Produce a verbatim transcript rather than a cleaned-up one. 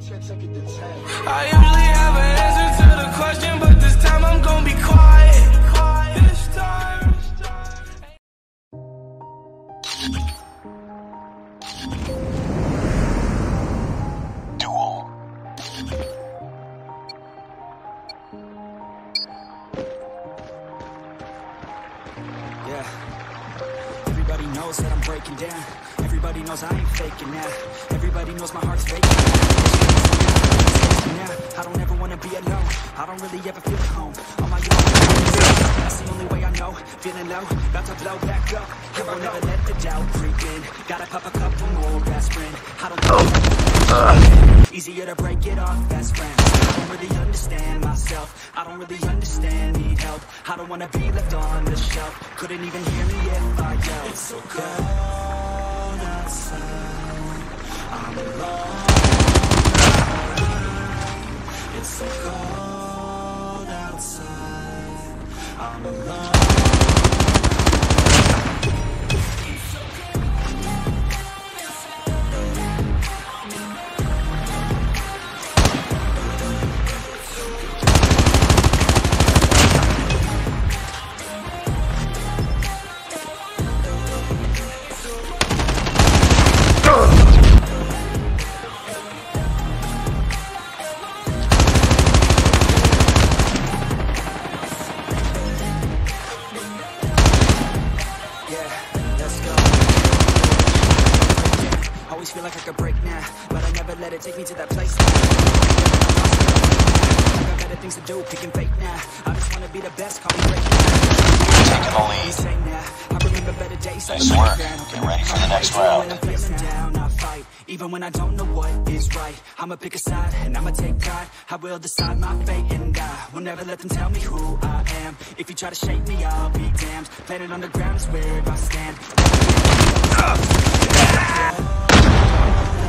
I usually have an answer to the question, but this time I'm gonna be quiet. This time. Duel. Yeah. Everybody knows that I'm breaking down. Everybody knows I ain't faking now. Everybody knows my heart's faking now. I don't ever wanna be alone. I don't really ever feel at home. On my own, that's the only way I know. Feeling low, about to blow back up. I won't ever let the doubt creep in. Gotta pop a couple more aspirin. I don't oh. Easier to break it off best friends. I don't really understand myself. I don't really understand, need help. I don't wanna be left on the shelf. Couldn't even hear me if I yelled. It's so cold outside, I'm alone. It's so cold outside, I'm alone. Feel like I could break now, but I never let it take me to that place. I got better things to do, picking fate now. I just wanna be the best, call me great now. Taking the lead. I remember better days. Nice work. Get ready for the next round. When I'm feeling down, I fight. Even when I don't know what is right, I'ma pick a side and I'ma take pride. I will decide my fate and I will never let them tell me who I am. If you try to shake me, I'll be damned. Planet on the ground is where I stand.